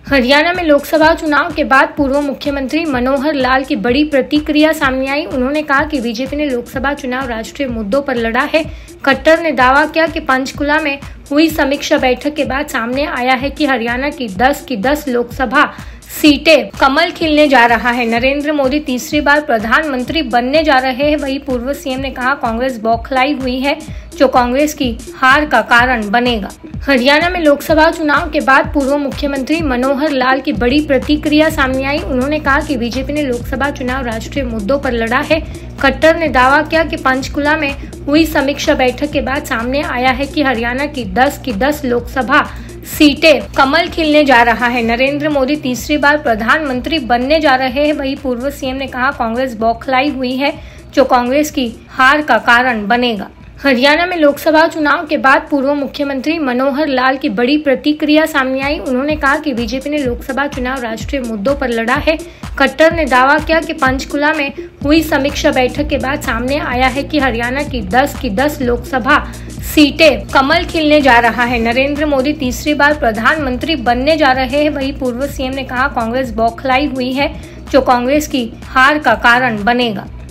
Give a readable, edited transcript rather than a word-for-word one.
हरियाणा में लोकसभा चुनाव के बाद पूर्व मुख्यमंत्री मनोहर लाल की बड़ी प्रतिक्रिया सामने आई। उन्होंने कहा कि बीजेपी ने लोकसभा चुनाव राष्ट्रीय मुद्दों पर लड़ा है। खट्टर ने दावा किया कि पंचकुला में हुई समीक्षा बैठक के बाद सामने आया है कि हरियाणा की 10 लोकसभा सीटें कमल खिलने जा रहा है। नरेंद्र मोदी तीसरी बार प्रधानमंत्री बनने जा रहे हैं। वहीं पूर्व सीएम ने कहा कांग्रेस बौखलाई हुई है, जो कांग्रेस की हार का कारण बनेगा। हरियाणा में लोकसभा चुनाव के बाद पूर्व मुख्यमंत्री मनोहर लाल की बड़ी प्रतिक्रिया सामने आई। उन्होंने कहा कि बीजेपी ने लोकसभा चुनाव राष्ट्रीय मुद्दों पर लड़ा है। खट्टर ने दावा किया कि पंचकुला में हुई समीक्षा बैठक के बाद सामने आया है कि हरियाणा की 10 लोकसभा सीटें कमल खिलने जा रहा है। नरेंद्र मोदी तीसरी बार प्रधानमंत्री बनने जा रहे हैं। वहीं पूर्व सीएम ने कहा कांग्रेस बौखलाई हुई है, जो कांग्रेस की हार का कारण बनेगा। हरियाणा में लोकसभा चुनाव के बाद पूर्व मुख्यमंत्री मनोहर लाल की बड़ी प्रतिक्रिया सामने आई। उन्होंने कहा कि बीजेपी ने लोकसभा चुनाव राष्ट्रीय मुद्दों पर लड़ा है। खट्टर ने दावा किया कि पंचकुला में हुई समीक्षा बैठक के बाद सामने आया है कि हरियाणा की 10 लोकसभा सीटें कमल खिलने जा रहा है। नरेंद्र मोदी तीसरी बार प्रधानमंत्री बनने जा रहे हैं। वहीं पूर्व सीएम ने कहा कांग्रेस बौखलाई हुई है, जो कांग्रेस की हार का कारण बनेगा।